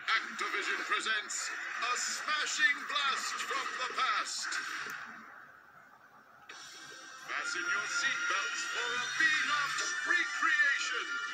Activision presents a smashing blast from the past. Fasten your seatbelts for a Beanox recreation.